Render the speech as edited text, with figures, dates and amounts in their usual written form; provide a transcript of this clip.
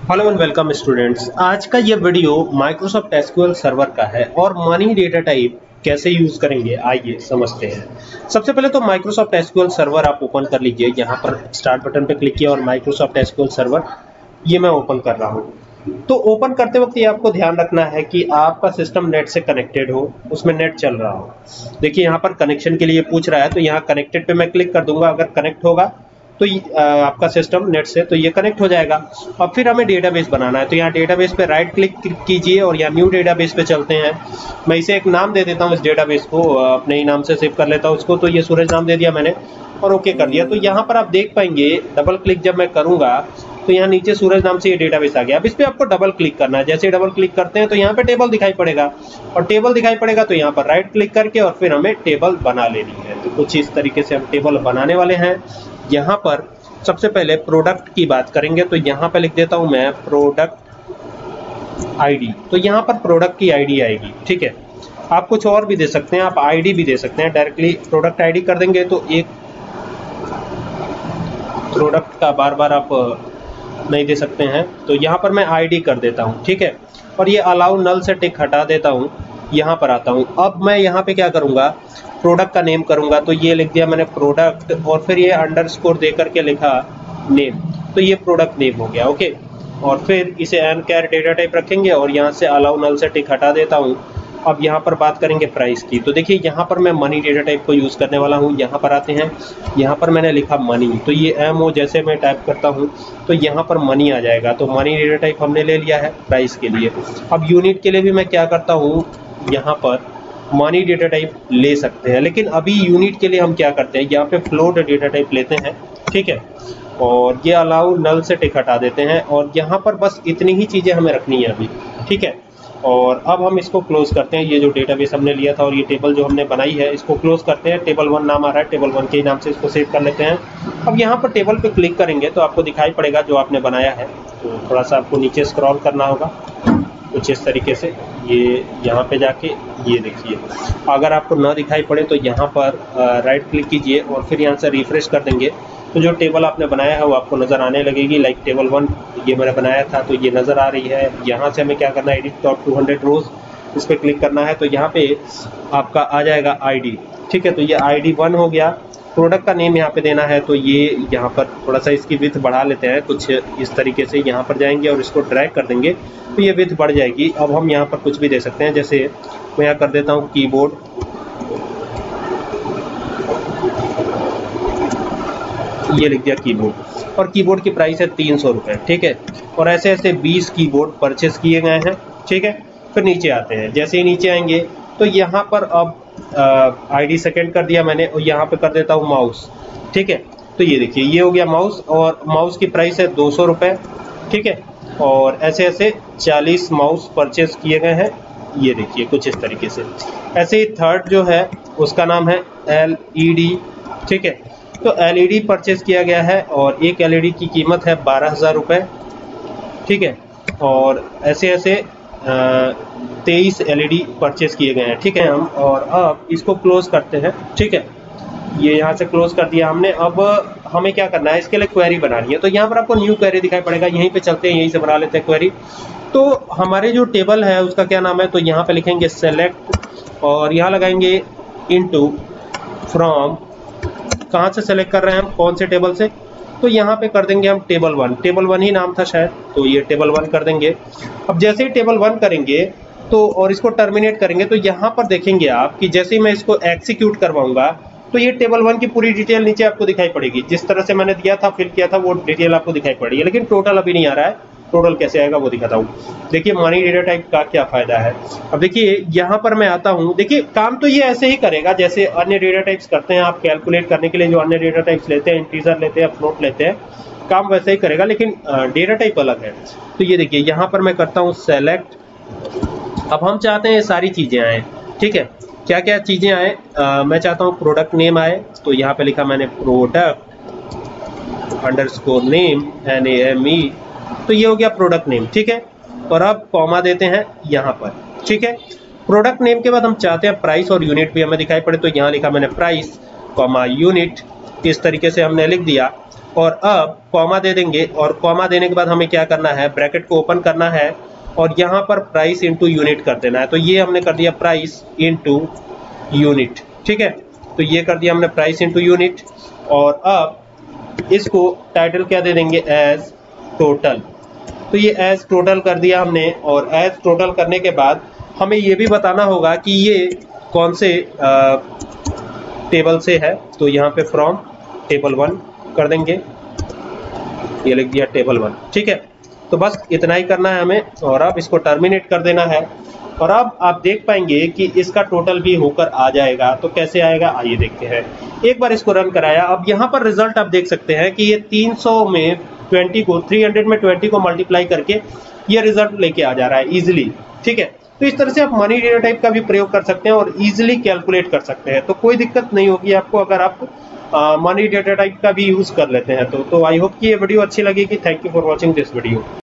Hello and welcome students. आज का ये वीडियो माइक्रोसॉफ्ट एसक्यूएल सर्वर का है और मनी डेटा टाइप कैसे यूज करेंगे आइए समझते हैं। सबसे पहले तो माइक्रोसॉफ्ट एसक्यूएल सर्वर आप ओपन कर लीजिए। यहाँ पर स्टार्ट बटन पे क्लिक किया और माइक्रोसॉफ्ट एसक्यूएल सर्वर ये मैं ओपन कर रहा हूँ। तो ओपन करते वक्त ये आपको ध्यान रखना है कि आपका सिस्टम नेट से कनेक्टेड हो, उसमें नेट चल रहा हो। देखिए यहाँ पर कनेक्शन के लिए पूछ रहा है तो यहाँ कनेक्टेड पे मैं क्लिक कर दूंगा। अगर कनेक्ट होगा तो आपका सिस्टम नेट से तो ये कनेक्ट हो जाएगा। अब फिर हमें डेटाबेस बनाना है तो यहाँ डेटाबेस पे राइट क्लिक कीजिए और यहाँ न्यू डेटाबेस पे चलते हैं। मैं इसे एक नाम दे देता हूँ, इस डेटाबेस को अपने ही नाम से सेव कर लेता हूँ इसको। तो ये सूरज नाम दे दिया मैंने और ओके कर दिया। तो यहाँ पर आप देख पाएंगे डबल क्लिक जब मैं करूँगा तो यहाँ नीचे सूरज नाम से ये डेटाबेस आ गया। अब इस पे आपको डबल क्लिक करना है। जैसे डबल क्लिक करते हैं तो यहाँ पे टेबल दिखाई पड़ेगा और टेबल दिखाई पड़ेगा तो यहाँ पर राइट क्लिक करके और फिर हमें टेबल बना लेनी है। तो कुछ इस तरीके से हम टेबल बनाने वाले हैं। यहाँ पर सबसे पहले प्रोडक्ट की बात करेंगे तो यहाँ पे लिख देता हूँ मैं प्रोडक्ट आईडी। तो यहाँ पर प्रोडक्ट की आईडी आएगी, ठीक है। आप कुछ और भी दे सकते हैं, आप आईडी भी दे सकते हैं। डायरेक्टली प्रोडक्ट आईडी कर देंगे तो एक प्रोडक्ट का बार बार आप नहीं दे सकते हैं। तो यहाँ पर मैं आईडी कर देता हूँ, ठीक है। और ये अलाउ नल से टिक हटा देता हूँ। यहाँ पर आता हूँ। अब मैं यहाँ पे क्या करूँगा, प्रोडक्ट का नेम करूँगा। तो ये लिख दिया मैंने प्रोडक्ट और फिर ये अंडरस्कोर दे करके लिखा नेम। तो ये प्रोडक्ट नेम हो गया, ओके। और फिर इसे एनकैर डेटा टाइप रखेंगे और यहाँ से अलाउ नल से टिक हटा देता हूँ। अब यहाँ पर बात करेंगे प्राइस की। तो देखिए यहाँ पर मैं मनी डेटा टाइप को यूज़ करने वाला हूँ। यहाँ पर आते हैं, यहाँ पर मैंने लिखा मनी। तो ये MO जैसे मैं टाइप करता हूँ तो यहाँ पर मनी आ जाएगा। तो मनी डेटा टाइप हमने ले लिया है प्राइस के लिए। अब यूनिट के लिए भी मैं क्या करता हूँ, यहाँ पर मनी डेटा टाइप ले सकते हैं, लेकिन अभी यूनिट के लिए हम क्या करते हैं, यहाँ पे फ्लोट डेटा टाइप लेते हैं, ठीक है। और ये अलाउ नल से टिक हटा देते हैं और यहाँ पर बस इतनी ही चीज़ें हमें रखनी है अभी, ठीक है। और अब हम इसको क्लोज करते हैं। ये जो डेटाबेस हमने लिया था और ये टेबल जो हमने बनाई है इसको क्लोज करते हैं। टेबल 1 नाम आ रहा है, टेबल 1 के नाम से इसको सेव कर लेते हैं। अब यहाँ पर टेबल पे क्लिक करेंगे तो आपको दिखाई पड़ेगा जो आपने बनाया है। तो थोड़ा सा आपको नीचे स्क्रॉल करना होगा कुछ इस तरीके से। ये यहाँ पे जाके ये देखिए, अगर आपको ना दिखाई पड़े तो यहाँ पर राइट क्लिक कीजिए और फिर यहाँ से रिफ्रेश कर देंगे तो जो टेबल आपने बनाया है वो आपको नज़र आने लगेगी। लाइक टेबल 1 ये मैंने बनाया था तो ये नज़र आ रही है। यहाँ से हमें क्या करना है, एडिट टॉप 200 रोज, इस पर क्लिक करना है तो यहाँ पे आपका आ जाएगा आईडी, ठीक है। तो ये आईडी 1 हो गया। प्रोडक्ट का नेम यहाँ पे देना है तो ये यहाँ पर थोड़ा सा इसकी विड्थ बढ़ा लेते हैं कुछ इस तरीके से। यहाँ पर जाएंगे और इसको ड्रैग कर देंगे तो ये विड्थ बढ़ जाएगी। अब हम यहाँ पर कुछ भी दे सकते हैं, जैसे मैं यहाँ कर देता हूँ कीबोर्ड, ये लिख दिया कीबोर्ड और कीबोर्ड की प्राइस है 300 रुपये, ठीक है। और ऐसे ऐसे 20 कीबोर्ड परचेस किए गए हैं, ठीक है। फिर नीचे आते हैं। जैसे ही नीचे आएंगे तो यहाँ पर अब आईडी सेकंड कर दिया मैंने और यहाँ पे कर देता हूँ माउस, ठीक है। तो ये देखिए ये हो गया माउस और माउस की प्राइस है 200 रुपये, ठीक है। और ऐसे ऐसे 40 माउस परचेस किए गए हैं, ये देखिए कुछ इस तरीके से। ऐसे ही थर्ड जो है उसका नाम है LED, ठीक है। तो LED परचेस किया गया है और एक LED की कीमत है 12,000 रुपये, ठीक है। और ऐसे ऐसे 23 LED परचेस किए गए हैं, ठीक है हम। और अब इसको क्लोज करते हैं, ठीक है। ये यहाँ से क्लोज कर दिया हमने। अब हमें क्या करना है, इसके लिए क्वेरी बनानी है। तो यहाँ पर आपको न्यू क्वेरी दिखाई पड़ेगा, यहीं पे चलते हैं, यहीं से बना लेते हैं क्वेरी। तो हमारे जो टेबल है उसका क्या नाम है, तो यहाँ पे लिखेंगे सेलेक्ट और यहाँ लगाएंगे इनटू फ्रॉम। कहाँ से सेलेक्ट कर रहे हैं हम, कौन से टेबल से, तो यहाँ पे कर देंगे हम टेबल 1। टेबल 1 ही नाम था शायद, तो ये टेबल 1 कर देंगे। अब जैसे ही टेबल 1 करेंगे तो और इसको टर्मिनेट करेंगे तो यहाँ पर देखेंगे आप कि जैसे ही मैं इसको एग्जीक्यूट करवाऊंगा तो ये टेबल 1 की पूरी डिटेल नीचे आपको दिखाई पड़ेगी। जिस तरह से मैंने दिया था, फिल किया था, वो डिटेल आपको दिखाई पड़ेगी। लेकिन टोटल अभी नहीं आ रहा है, टोटल कैसे आएगा वो दिखाता हूँ। देखिए मनी डेटा टाइप का क्या फायदा है। अब देखिए यहाँ पर मैं आता हूँ, देखिए काम तो ये ऐसे ही करेगा जैसे अन्य डेटा टाइप्स करते हैं। आप कैलकुलेट करने के लिए जो अन्य डेटा टाइप्स लेते हैं, इंटीजर लेते हैं, फ्लोट लेते हैं, काम वैसे ही करेगा, लेकिन डेटा टाइप अलग है। तो ये देखिए यहाँ पर मैं करता हूँ सेलेक्ट। अब हम चाहते हैं ये सारी चीजें आए, ठीक है। क्या क्या चीजें आए, मैं चाहता हूँ प्रोडक्ट नेम आए। तो यहाँ पे लिखा मैंने प्रोडक्ट अंडरस्कोर नेम NAME। तो ये हो गया प्रोडक्ट नेम, ठीक है। और अब कॉमा देते हैं यहाँ पर, ठीक है। प्रोडक्ट नेम के बाद हम चाहते हैं प्राइस और यूनिट भी हमें दिखाई पड़े। तो यहाँ लिखा मैंने प्राइस कॉमा यूनिट, इस तरीके से हमने लिख दिया। और अब कॉमा दे देंगे, और कॉमा देने के बाद हमें क्या करना है, ब्रैकेट को ओपन करना है और यहाँ पर प्राइस इनटू यूनिट कर देना है। तो ये हमने कर दिया प्राइस इनटू यूनिट, ठीक है। तो ये कर दिया हमने प्राइस इनटू यूनिट, और अब इसको टाइटल क्या दे देंगे, एज टोटल। तो ये एज टोटल कर दिया हमने, और एज टोटल करने के बाद हमें ये भी बताना होगा कि ये कौन से टेबल से है। तो यहाँ पे फ्रॉम टेबल 1 कर देंगे, ये लिख दिया टेबल 1, ठीक है। तो बस इतना ही करना है हमें, और अब इसको टर्मिनेट कर देना है। और अब आप देख पाएंगे कि इसका टोटल भी होकर आ जाएगा। तो कैसे आएगा, आइए देखते हैं। एक बार इसको रन कराया, अब यहाँ पर रिजल्ट आप देख सकते हैं कि ये 300 में 20 को 300 में 20 को मल्टीप्लाई करके ये रिजल्ट लेके आ जा रहा है इजिली, ठीक है। तो इस तरह से आप मनी डेटा टाइप का भी प्रयोग कर सकते हैं और इजिली कैलकुलेट कर सकते हैं। तो कोई दिक्कत नहीं होगी आपको अगर आप मनी डेटा टाइप का भी यूज कर लेते हैं। तो आई होप कि ये वीडियो अच्छी लगेगी। Thank you for watching this video.